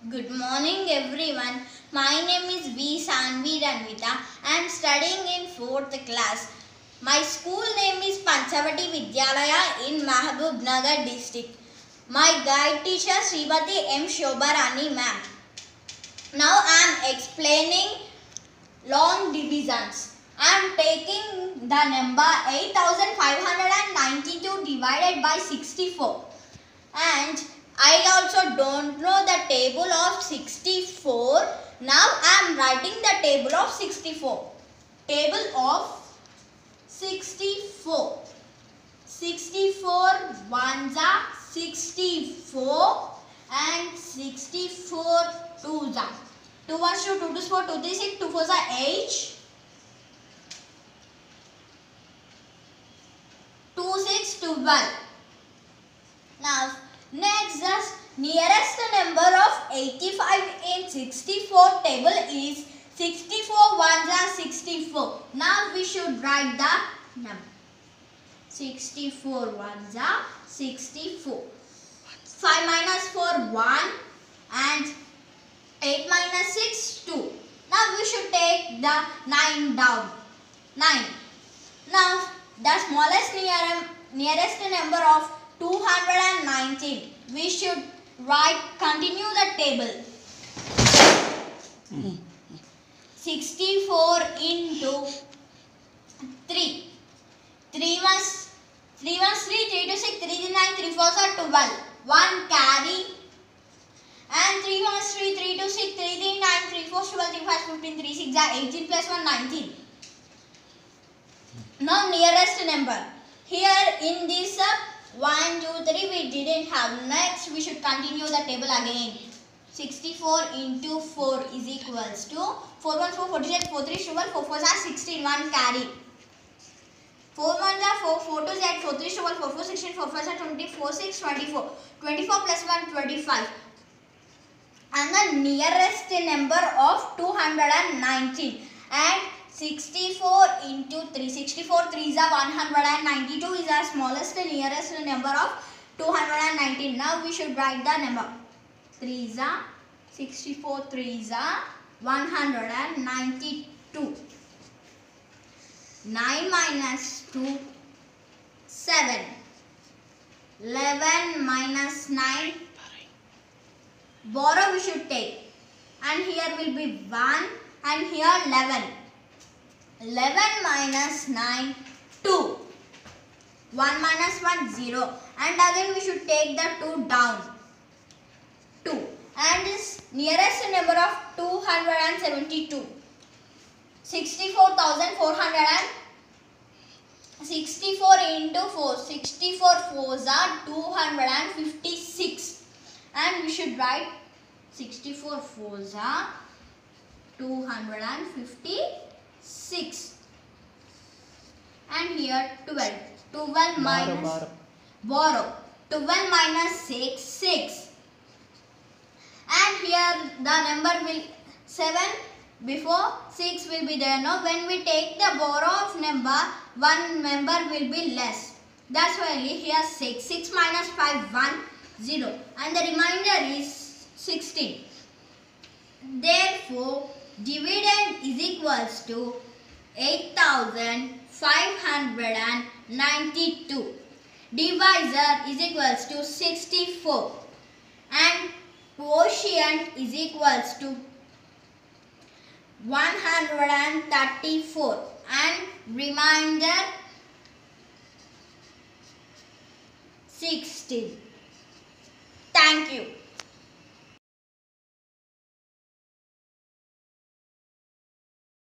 Good morning everyone. My name is V. Sanvi Ranvita. I am studying in 4th class. My school name is Panchavati Vidyalaya in Mahabubnagar district. My guide teacher Srimati M. Shobharani ma'am. Now I am explaining long divisions. I am taking the number 8592 divided by 64 and I also don't know the table of 64. Now I am writing the table of 64. Table of 64. 64 ones are 64 and 64 twos are 2 ones to 2 twos 4 2 3 6 2 fours are 8 2 6 12. Now next, the nearest number of 85 in 64 table is 64 ones are 64. Now we should write the number. 64 ones are 64. 5 minus 4 1 and 8 minus 6 2. Now we should take the 9 down. 9. Now the smallest nearest number of 219. We should continue the table. 64 into 3. 3 ones 3, 3 to 6, 3 to 9, 3 fours are 12. 1 carry. And 3 ones 3, 3 to 6, 3 to 9, 3 fours 12, 3 5 15, 3 6 are 18 plus 1 19. Now nearest number. Here in this 1, 2, 3 we didn't have. Next we should continue the table again. 64 into 4 is equals to 4 1 4 47 4 3 12 4 4 are 16 1 carry. 4 1 are 4 4 2 8 4 3 12 4 4 16 4 5 are 20 4 6 24 24 plus 1 25. And the nearest number of 219 and 64 into 3. 64 3s are 192 is the smallest nearest number of 219. Now we should write the number. 3s are 64 3s are 192. 9 minus 2 7. 11 minus 9. Borrow we should take. And here will be 1 and here 11. 11 minus 9, 2. 1 minus 1, 0. And again we should take the 2 down. 2. And this nearest number of 272. 64 into 4. 64 4s are 256. And we should write 64 4s are 256. And here 12. 12 minus borrow. 12 minus 6 6. And here the number will 7 before 6 will be there. Now when we take the borrow of number, one member will be less. That's why here 6. 6 minus 5 1 0. And the remainder is 16. Therefore dividend is equals to 8592. Divisor is equals to 64. And quotient is equals to 134. And remainder 16. Thank you.